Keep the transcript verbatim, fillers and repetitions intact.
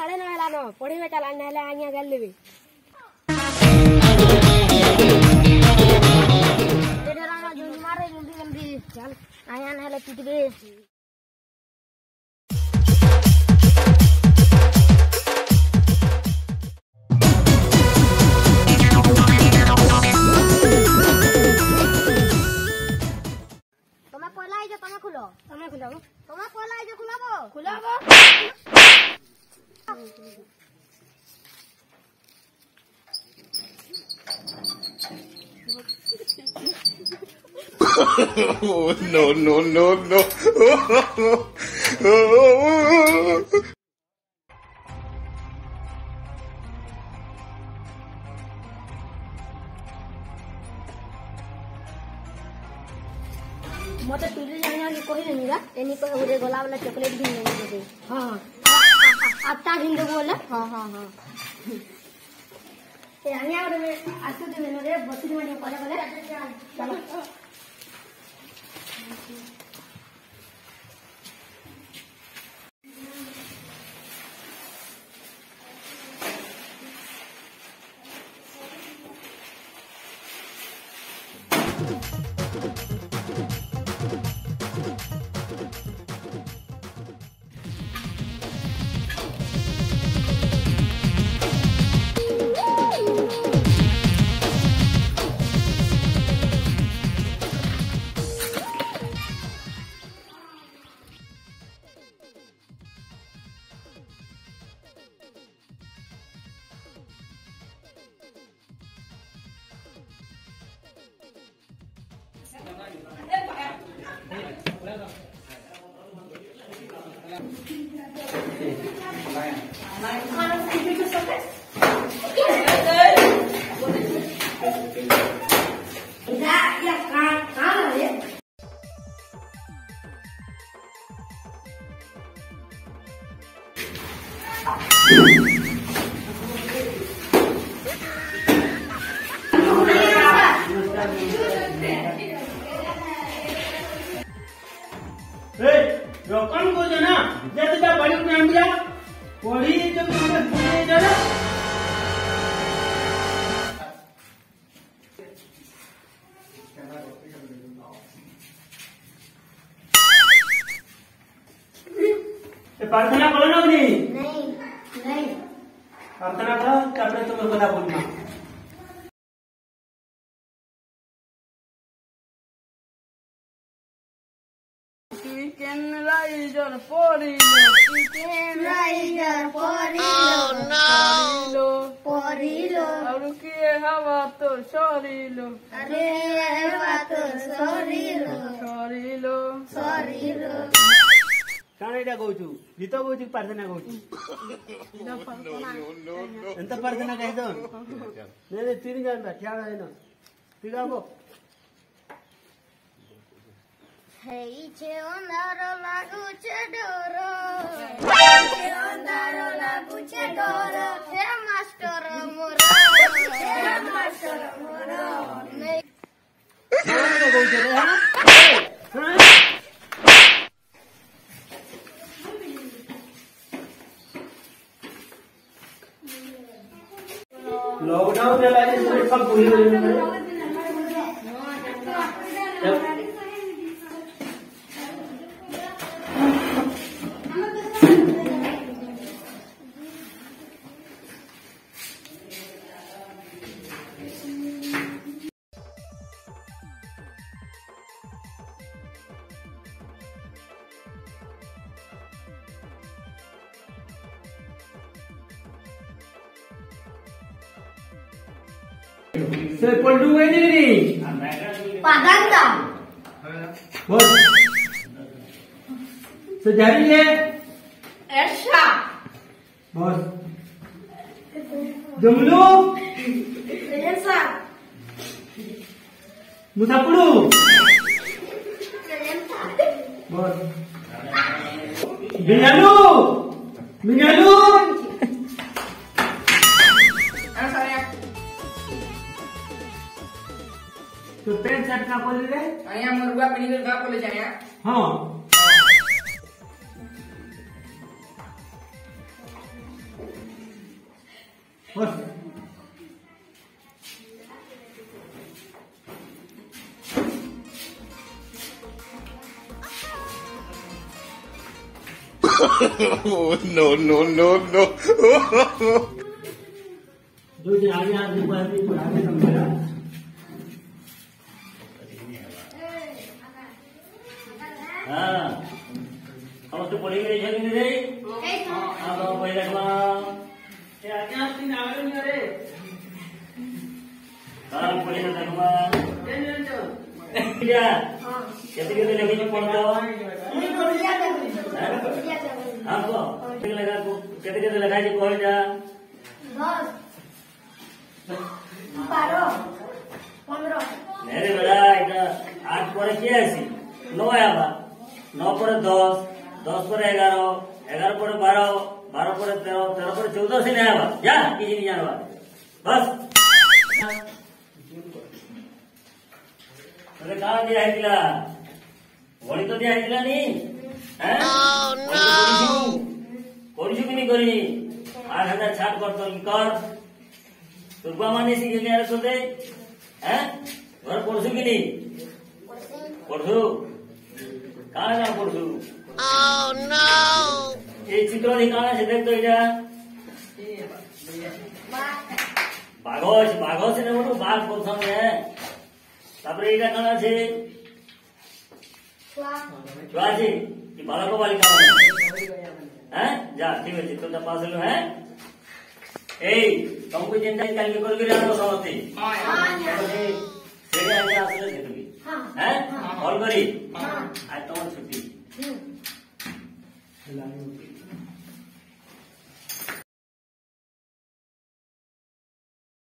साढ़े नौ हेला नो पढ़ी में चला नहले आइया गल लेबे तेरे रामा जल्दी मारे जल्दी जल्दी चल आया नहले पिटबे तुम्हें कोला आई जो तुम्हें खुलो तुम्हें खुलाओ तुम्हें कोला आई जो खुलाओ खुलाओ Oh, no, no, no, no. मते तुले जाने की कोई नहीं रा एनी को उरे गोला वाला चॉकलेट भी नहीं दे हां आता हिंदू बोले हां हां हां ए आनिया रे आसु दे रे बसी में कोले कोले चलो रकम को जो ना जैसे जा बड़ी नाम दिया पढ़ी जो तुमने पूरे जरा ये प्रार्थना करो ना नहीं नहीं नहीं प्रार्थना करो तब तुम्हें कथा बोलना Chicken rider porilo, chicken rider porilo, porilo, porilo. Aru kiye hava to sorilo, aru kiye hava to sorilo, sorilo, sorilo. Kani dah kau tu, dito kau tu parthana kau tu. No, no, no, no. Entah parthana kau tu. Nene tiga jalan dah, kya ada no? Tiga kau. Hey, che ondaro lagu che doro. Hey, che ondaro lagu che doro. Che master moro. Che master moro. Mana kau tu deh, ha? Lockdown चला है तो सब भूल गए Se pondru ini ni. Paganda. Bos. Sejari ye. Esha. Bos. Jumlu. Esa. Musapulu. Bos. Minyalu. Minyalu. तो pen shirt का बोल रे आया मरुआ पेनिकल का बोले जाया हां बस no, no, no, no. दो दिन आगे आगे बढ़ते तो आगे समझा हाँ हम तो पढ़ी गई है नहीं रे अब पहले का क्या क्या तीन आगे नहीं रे हाँ पढ़ी ना देखवा क्या कैसे कैसे लेके जो पढ़ता हो हाँ को कितने लगा को कितने कितने लगा जी कोई जा बारह पंद्रह मेरे बेटा इधर आठ पर क्या है नौ आया बा नौ पर दस दस पर ग्यारह ग्यारह पर बारह बारह पर तेरह तेरह पर चौदह से नहीं आया बा जा किसी नहीं जाना बस अरे कहाँ दिया है किला वही तो दिया है किला नहीं हैं कोई भी नहीं करी आठ हजार छाट कर तो कर तुर्बा माने सी के लिए तो दे हैं घर पढ़सु कि नहीं पढ़सु कहाँ ना पढ़सु Oh no! ये चित्र दिखाना से देख तो इधर बाघोश बाघोश ने बोलो बाघ पसंद है तापरे इधर कहाँ से छुआ से कि बालक बालिका हैं जा ठीक है चित्र तो पास लो है ए तुमको चिंता कल में करोगे ना समझते सेड़े आगे आसले देखोगे हैं कॉल करी